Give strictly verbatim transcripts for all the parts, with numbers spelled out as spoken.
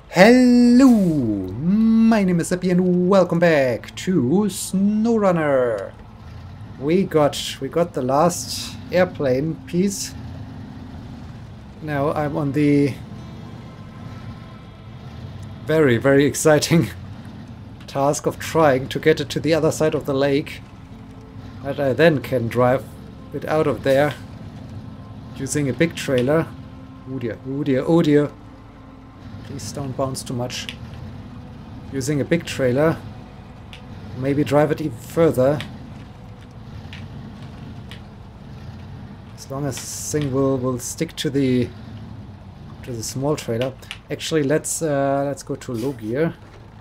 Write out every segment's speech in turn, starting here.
Hello, my name is Seppi and welcome back to SnowRunner. We got we got the last airplane piece. Now I'm on the very very exciting task of trying to get it to the other side of the lake, that I then can drive it out of there using a big trailer. Oh dear, oh dear, oh dear. Please don't bounce too much. Using a big trailer. Maybe drive it even further. As long as this thing will, will stick to the to the small trailer. Actually, let's uh, let's go to low gear.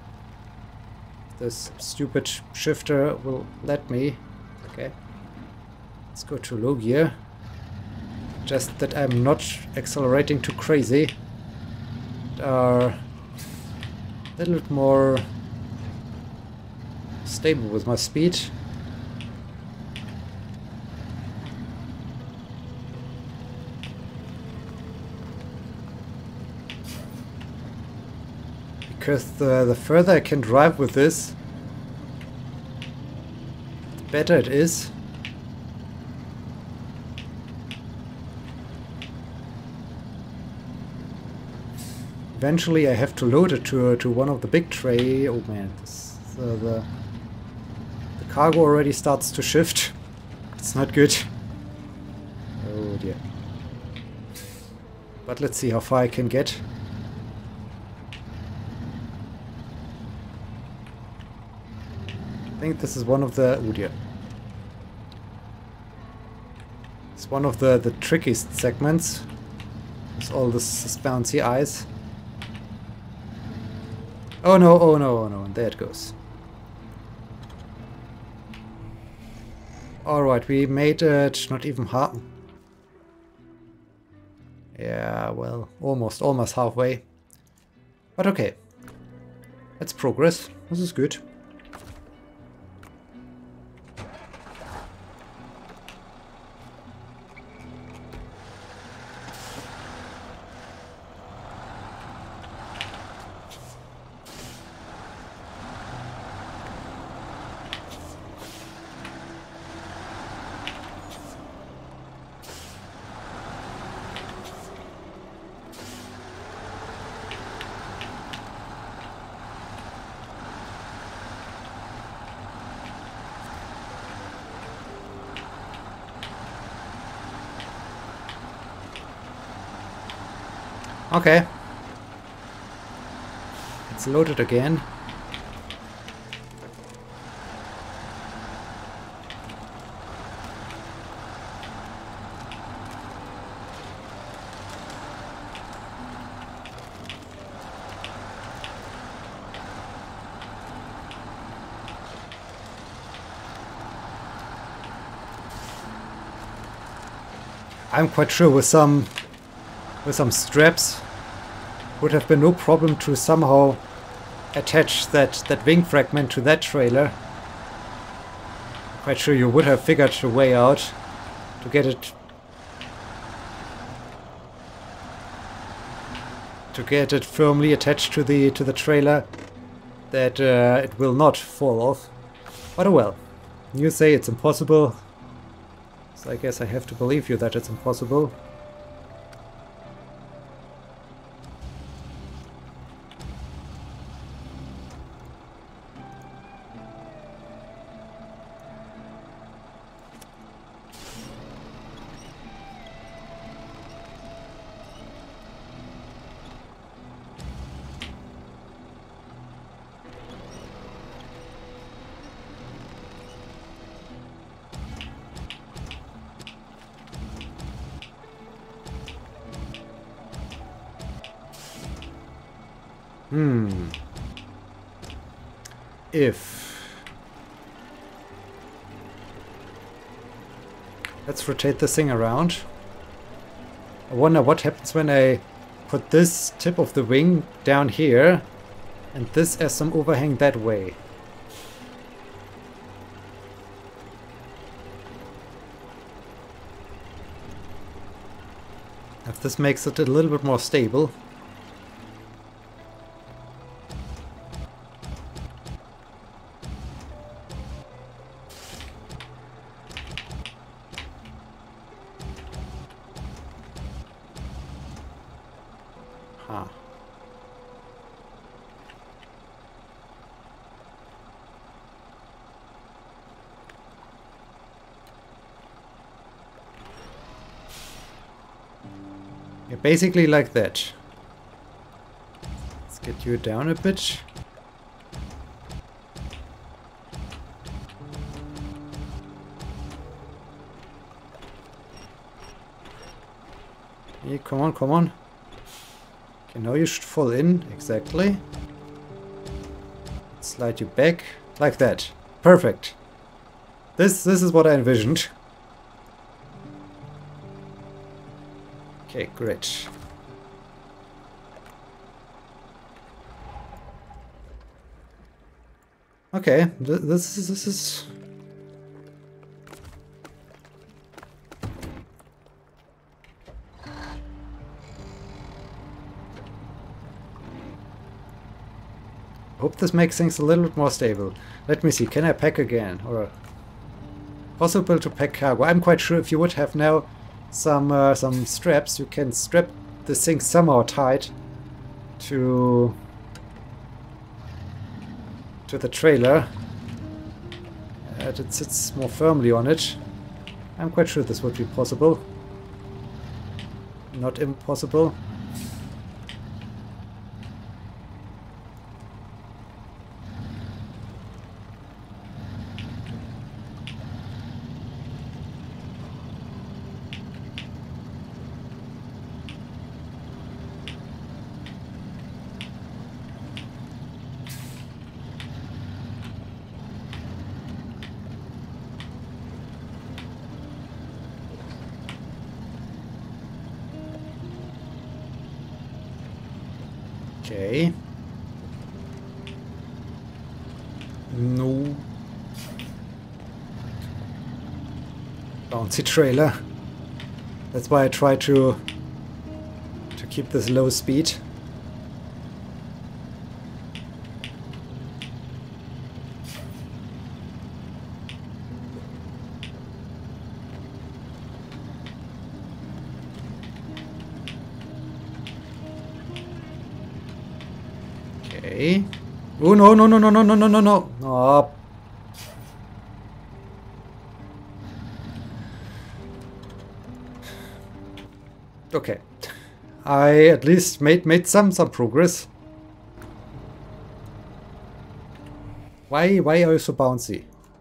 This stupid shifter will let me. Okay. Let's go to low gear. Just that I'm not accelerating too crazy. Are a little bit more stable with my speed. Because the, the further I can drive with this, the better it is. Eventually I have to load it to, to one of the big tray. Oh man, this, uh, the, the cargo already starts to shift. It's not good. Oh dear. But let's see how far I can get. I think this is one of the... Oh dear. It's one of the, the trickiest segments. With all this, this bouncy eyes. Oh no, oh no, oh no, and there it goes. Alright, we made it not even half. Yeah, well, almost, almost halfway. But okay. Let's progress. This is good. Okay. It's loaded again. I'm quite sure with some with some straps would have been no problem to somehow attach that, that wing fragment to that trailer. Quite sure you would have figured a way out to get it to get it firmly attached to the to the trailer, that uh, it will not fall off. But oh well. You say it's impossible, so I guess I have to believe you that it's impossible. Hmm. If... Let's rotate this thing around. I wonder what happens when I put this tip of the wing down here and this as some overhang that way. If this makes it a little bit more stable. Aha. Yeah, basically like that. Let's get you down a bit. Yeah, come on, come on. Okay, now you should fall in, exactly. Slide you back, like that. Perfect. This, this is what I envisioned. Okay, great. Okay, th this is... This is hope this makes things a little bit more stable. Let me see, can I pack again? Or possible to pack cargo? I'm quite sure if you would have now some uh, some straps, you can strap this thing somehow tight to to the trailer. Uh, it sits more firmly on it. I'm quite sure this would be possible. Not impossible. Okay. No. Bouncy trailer. That's why I try to to keep this low speed. Okay. Oh no no no no no no no no no. Oh. Okay. I at least made made some some progress. Why why are you so bouncy?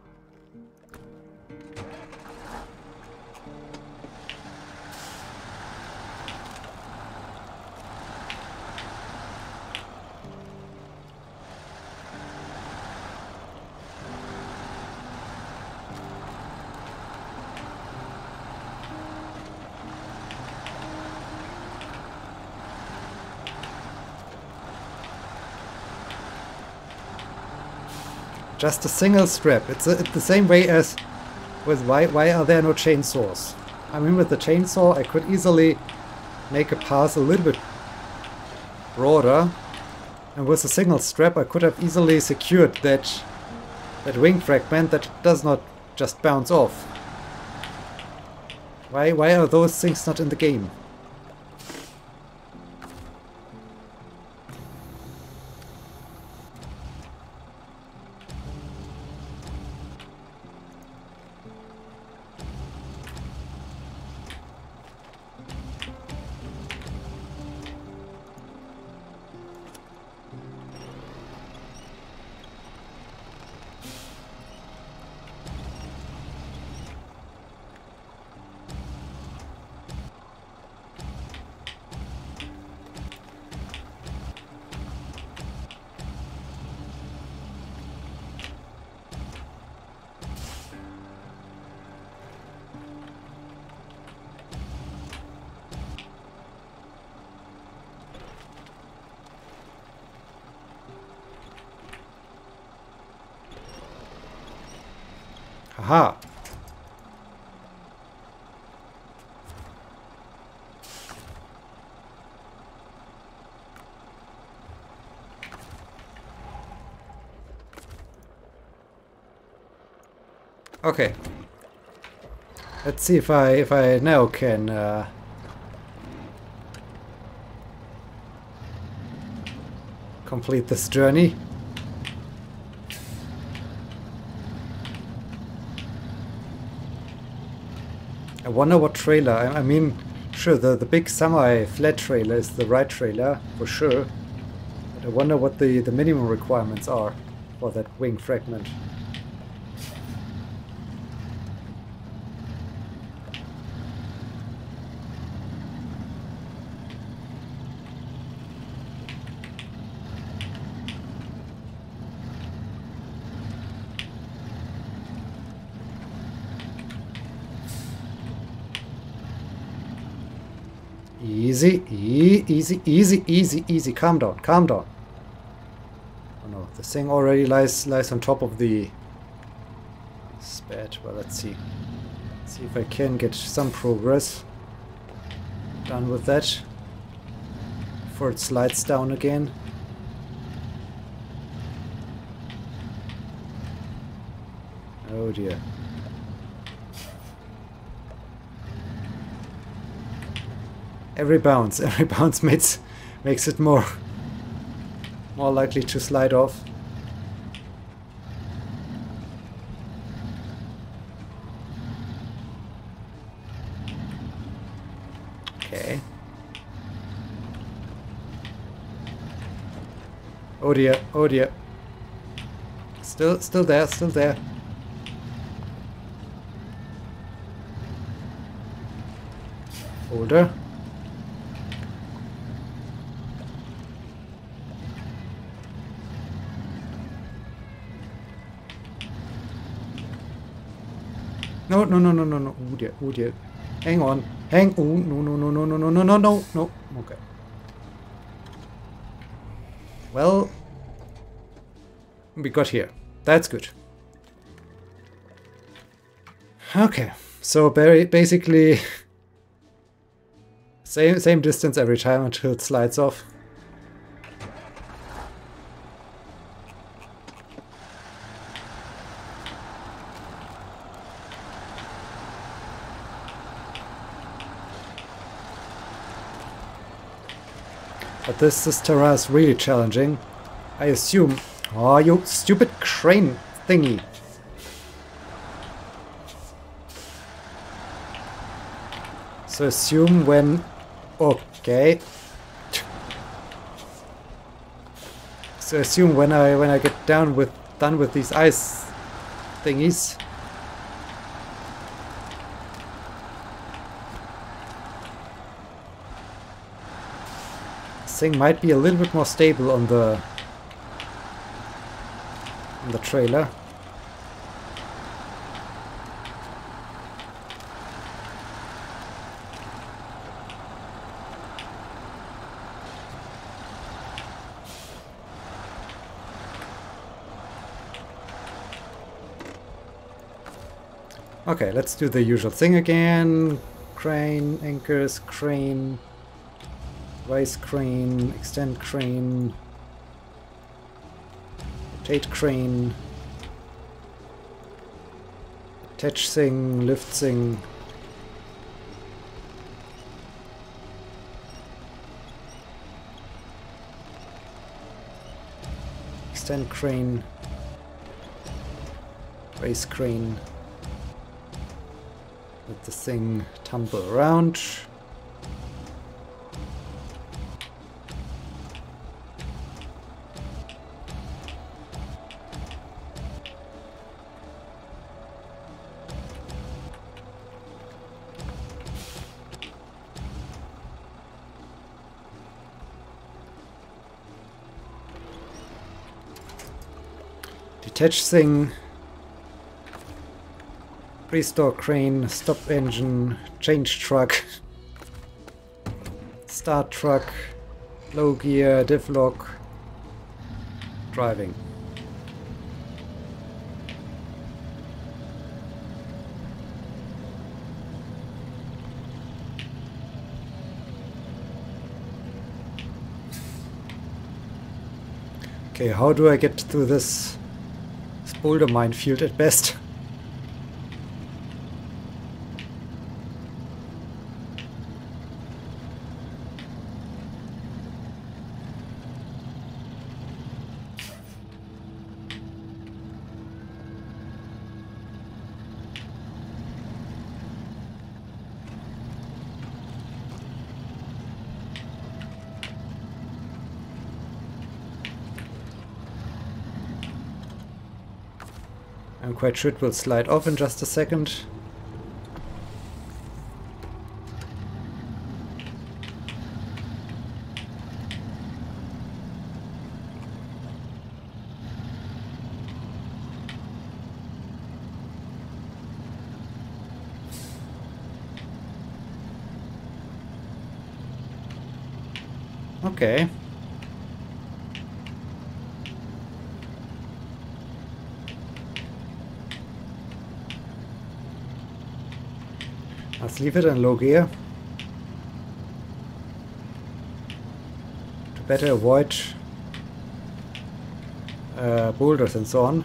Just a single strap. It's, a, it's the same way as with why why are there no chainsaws? I mean, with the chainsaw I could easily make a path a little bit broader, and with a single strap I could have easily secured that that wing fragment that does not just bounce off. Why why are those things not in the game? Aha. Okay. Let's see if I if I now can uh, complete this journey. I wonder what trailer. I, I mean, sure, the, the big semi-flat trailer is the right trailer, for sure. But I wonder what the, the minimum requirements are for that wing fragment. Easy, e easy, easy, easy, easy. Calm down, calm down. Oh no, the thing already lies lies on top of the spad. Well, let's see. Let's see if I can get some progress done with that before it slides down again. Oh dear. Every bounce, every bounce makes makes it more more likely to slide off. Okay. Oh dear, oh dear. Still still there, still there. Older. No, no, no, no, no, no. Oh dear, oh dear. Hang on. Hang. Oh, no, no, no, no, no, no, no, no, no, no. Okay. Well, we got here. That's good. Okay. So basically, same same distance every time until it slides off. But this, this terrain is really challenging. I assume... Oh, you stupid crane thingy. So assume when... Okay. So assume when I when I get down with done with these ice thingies. Thing might be a little bit more stable on the on the trailer. Okay, let's do the usual thing again. Crane, anchors, crane. Raise crane, extend crane, rotate crane, attach thing, lift thing. Extend crane, raise crane, let the thing tumble around. Detach thing, restore crane, stop engine, change truck, start truck, low gear, div lock, driving. Okay, how do I get through this boulder minefield at best? I'm quite sure it will slide off in just a second. Okay. Let's leave it in low gear to better avoid uh, boulders and so on.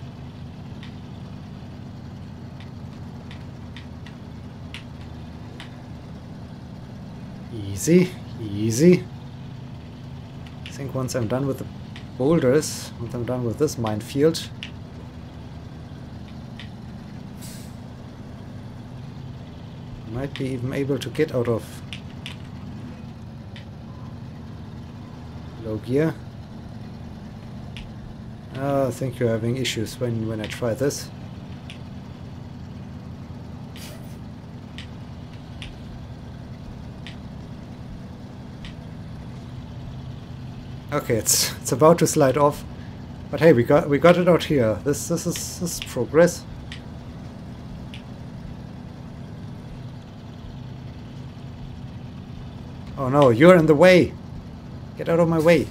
Easy, easy. I think once I'm done with the boulders, once I'm done with this minefield, I might be even able to get out of low gear. Uh, I think you're having issues when, when I try this. Okay, it's it's about to slide off, but hey, we got we got it out here. This this is this is progress. Oh no, you're in the way. Get out of my way.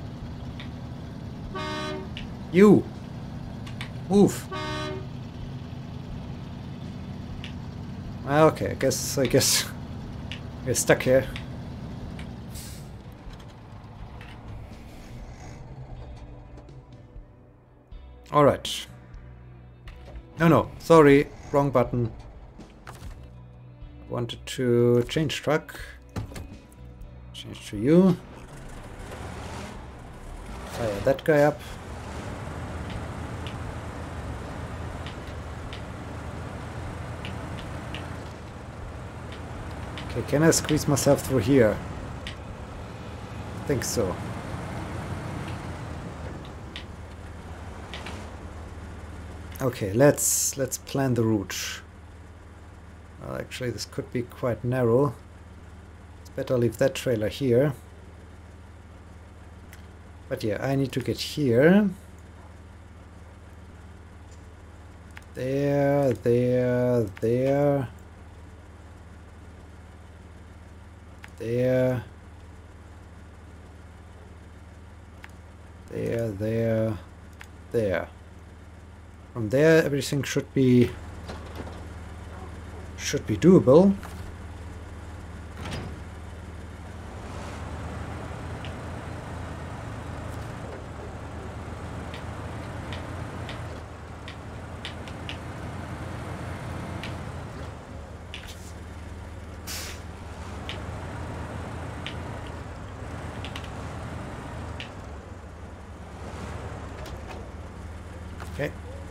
You move. Okay, I guess I guess we're stuck here. Alright. No, no, sorry, wrong button. Wanted to change truck. Change to you. Fire that guy up. Okay, can I squeeze myself through here? I think so. Okay, let's let's plan the route. Well, actually, this could be quite narrow. It's better leave that trailer here. But yeah, I need to get here. There, there, there. There. There, there, there. From there, everything should be should be doable. Okay.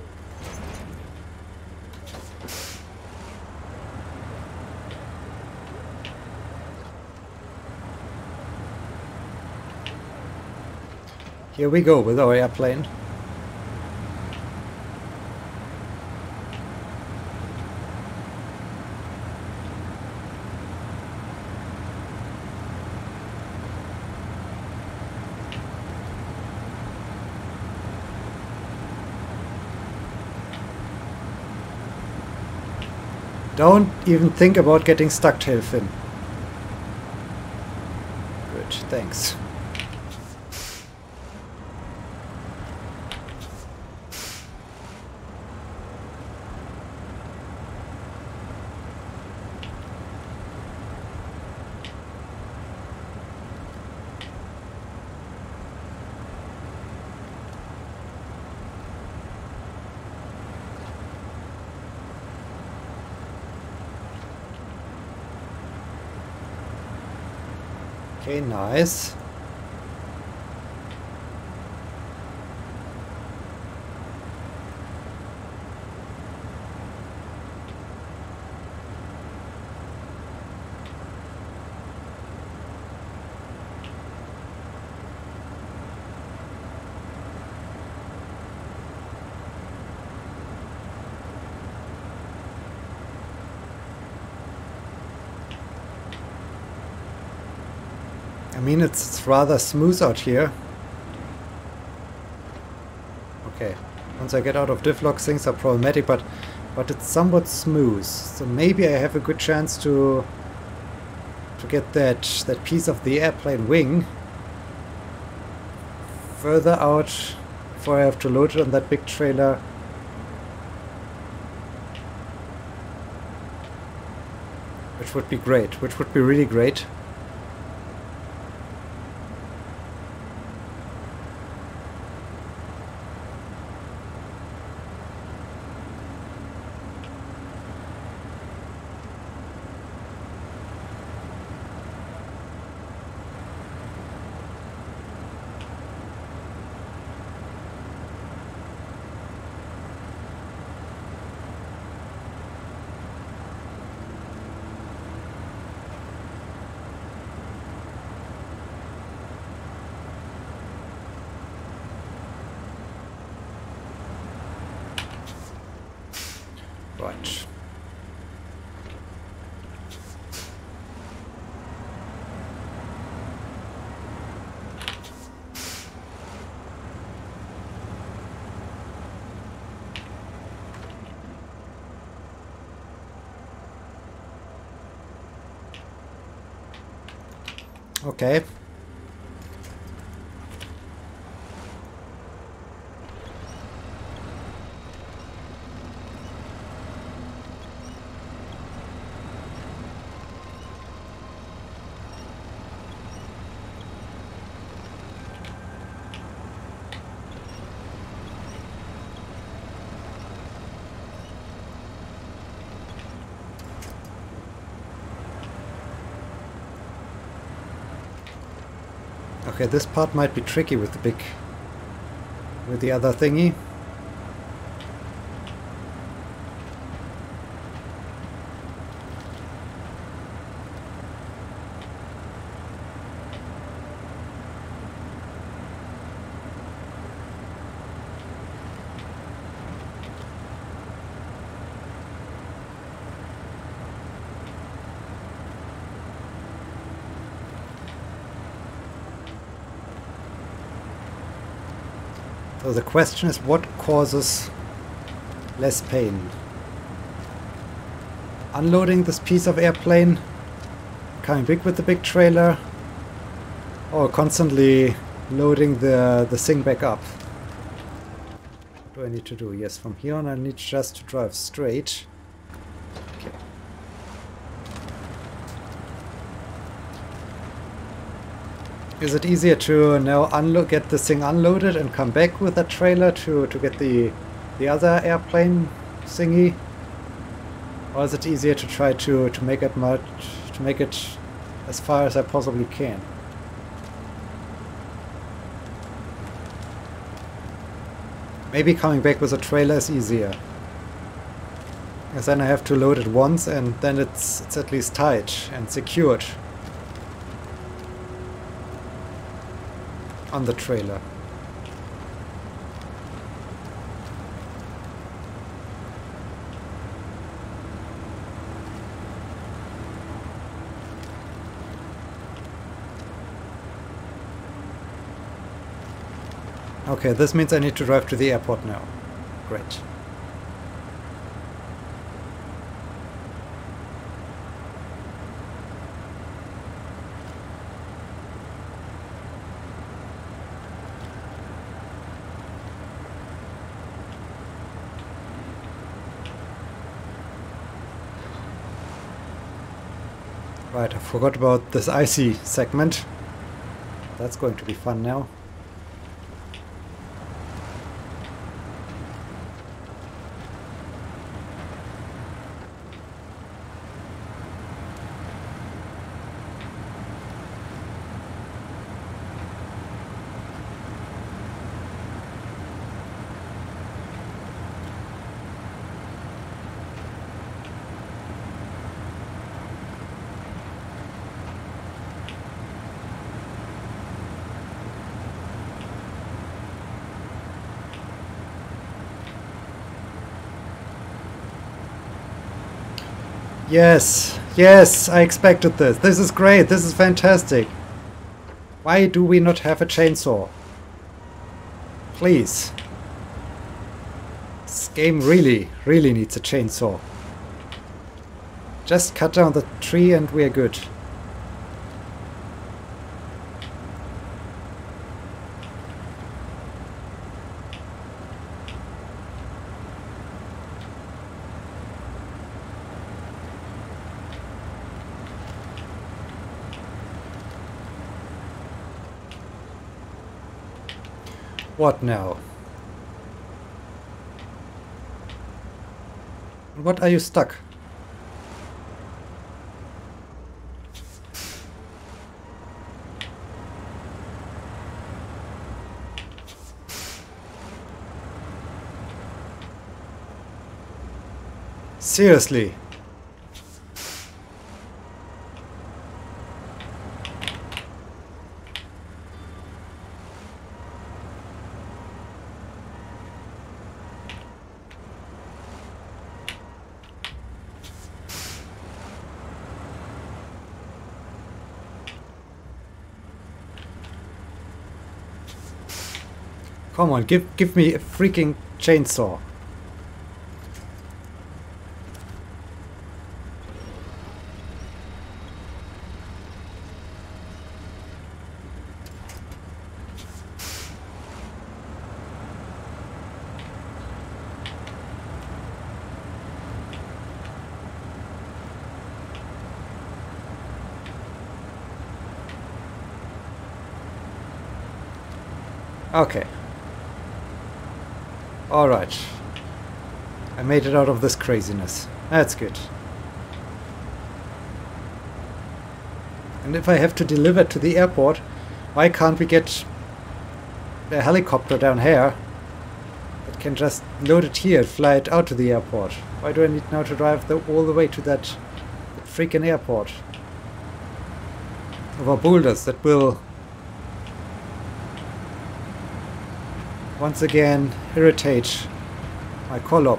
Here we go with our airplane. Don't even think about getting stuck, tailfin. Good, thanks. Okay, nice. mean, it's rather smooth out here. Okay, once I get out of divlock, things are problematic, but but it's somewhat smooth. So maybe I have a good chance to to get that that piece of the airplane wing further out before I have to load it on that big trailer. Which would be great, which would be really great. Right. Okay. Okay, this part might be tricky with the big, with the other thingy. So the question is, what causes less pain? Unloading this piece of airplane, coming big with the big trailer, or constantly loading the, the thing back up? What do I need to do? Yes, from here on I need just to drive straight. Okay. Is it easier to now unload, get this thing unloaded and come back with a trailer to, to get the the other airplane thingy? Or is it easier to try to, to make it much to make it as far as I possibly can? Maybe coming back with a trailer is easier. Because then I have to load it once and then it's it's at least tight and secured on the trailer. Okay, this means I need to drive to the airport now. Great. Right, I forgot about this icy segment. That's going to be fun now. Yes, yes, I expected this. This is great. This is fantastic. Why do we not have a chainsaw? Please. This game really, really needs a chainsaw. Just cut down the tree and we're good. What now? What are you stuck? Seriously? Come on, give give me a freaking chainsaw. Okay. Alright. I made it out of this craziness. That's good. And if I have to deliver to the airport, why can't we get a helicopter down here that can just load it here and fly it out to the airport? Why do I need now to drive the, all the way to that, that freaking airport? Over boulders that will once again irritate my collop.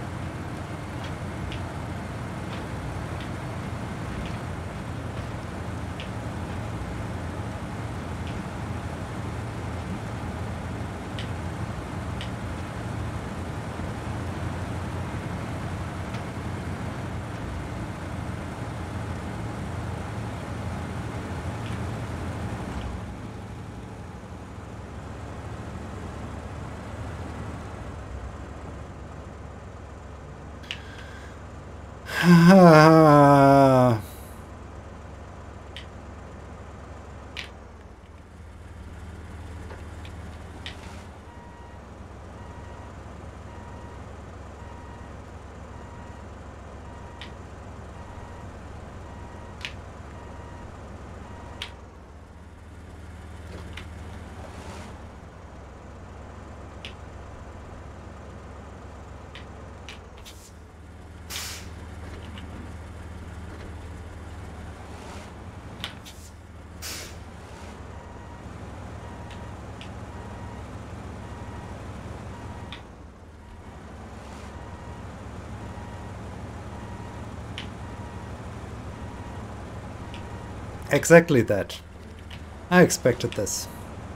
Exactly that. I expected this.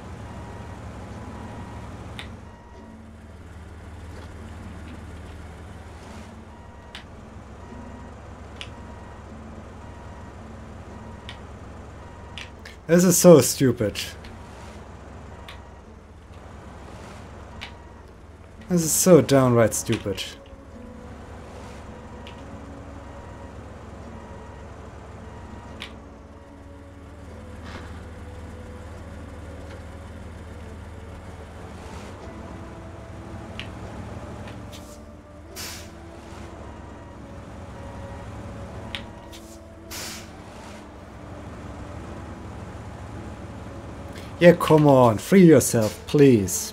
This is so stupid. This is so downright stupid. Yeah, come on, free yourself, please.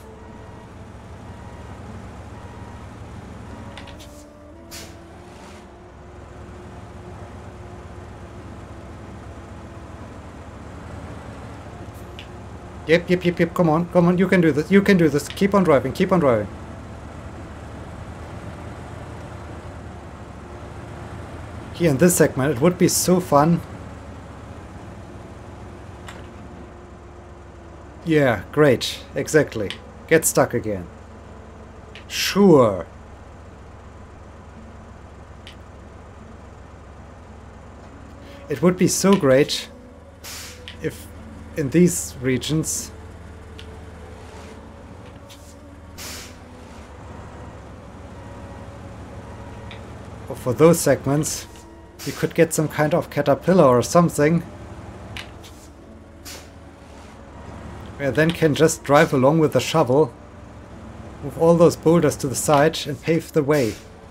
Yep, yep, yep, yep, come on, come on, you can do this, you can do this, keep on driving, keep on driving. Here in this segment, it would be so fun Yeah, great. Exactly. Get stuck again. Sure. It would be so great if in these regions or for those segments we could get some kind of caterpillar or something where I then can just drive along with the shovel, move all those boulders to the side and pave the way.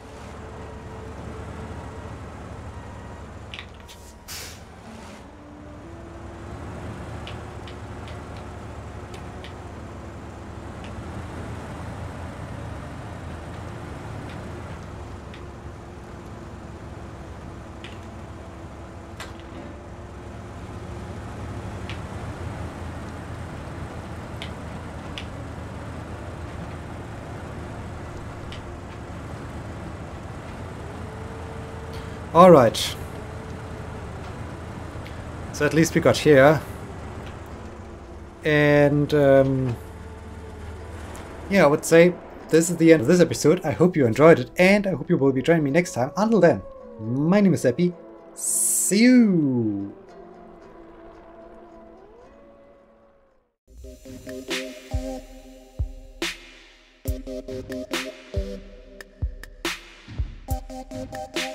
Alright. So at least we got here. And um, yeah, I would say this is the end of this episode. I hope you enjoyed it and I hope you will be joining me next time. Until then, my name is Epi. See you! Thank you.